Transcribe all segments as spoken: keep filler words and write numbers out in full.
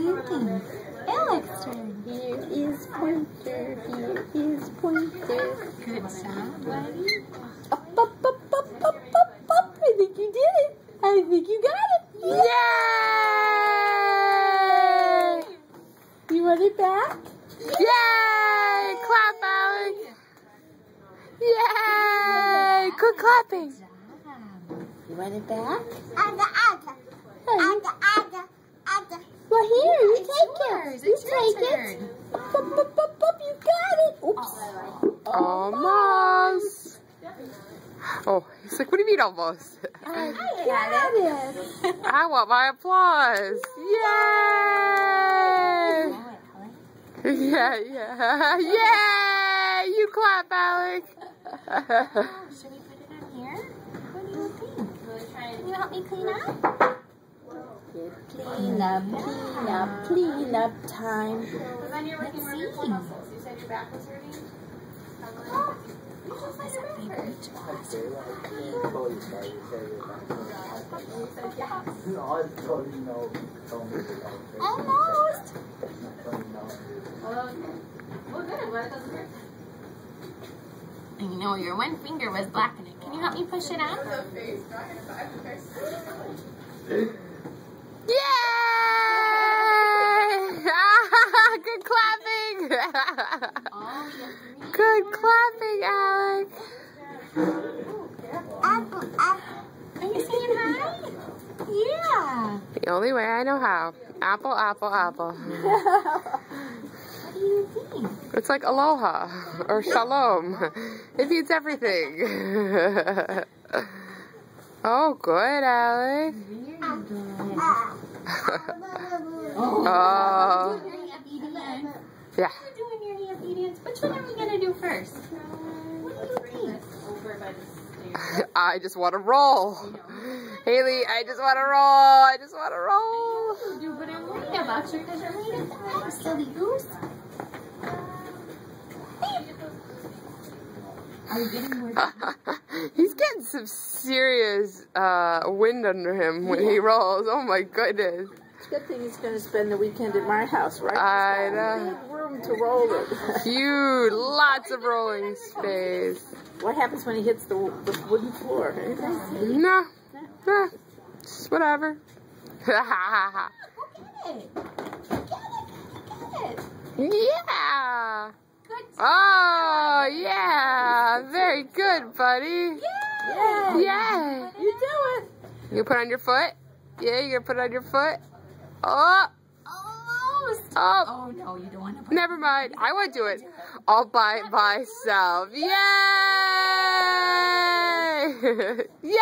thinking? Alex's turn. Here is Pointer. Here is Pointer. Good job, buddy. Up, up, up, up, up, up, up. I think you did it. I think you got it. Yay! You want it back? Yay! Clap, Alec. Yay! Good clapping. You want it back? Ada, ada. Ada, ada, ada. Well, here, you It's take yours. it. You It's your take turn. it. Bup, bup, bup, bup, you got it. Oops. Almost. Oh, he's like, what do you mean almost? I got it. I want my applause. Yay! Yeah, yeah. Yay! You clap, Alec. Should we put it on here? What do you think? Can you help me clean up? Clean up, clean up, clean up time. Let's see. You said your back was hurting? Oh, that's a big reach. Almost. Well, good. Well, it doesn't hurt. I know your one finger was blocking it. Can you help me push it out? Yay! Good clapping. Good clapping, Alec. Apple, apple. Are you saying hi? Yeah. The only way I know how. Apple, apple, apple. What do you think? It's like aloha or shalom. It means everything. Oh, good, Alec. Very good. Oh. Doing your obedience. Yeah. We're doing your obedience. Which one are we going to do first? What do you think? I just want to roll. Haley, I just want to roll. I just want to roll. You do, but I'm worried about you because you're late at time, silly goose. Are you getting more? He's getting some serious uh, wind under him when he rolls. Oh my goodness. Good thing he's going to spend the weekend at my house, right? I There's know. big room to roll it. Huge, lots of rolling space. What happens when he hits the, the wooden floor? No, no, just whatever. Yeah. Good. Oh, yeah. Very good, buddy. Yeah. Yeah. You do it. You put on your foot? Yeah, you gonna put on your foot? Oh, Almost. oh. Oh, no, you don't want to put Never mind. I want to do it all by myself. Yay! Yay!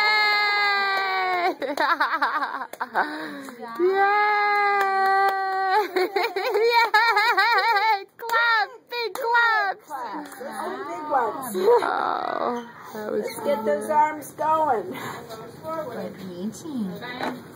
Yay! Yay! Clap! Big claps! Some big ones. Oh, that was Let's get those arms going. Good reaching.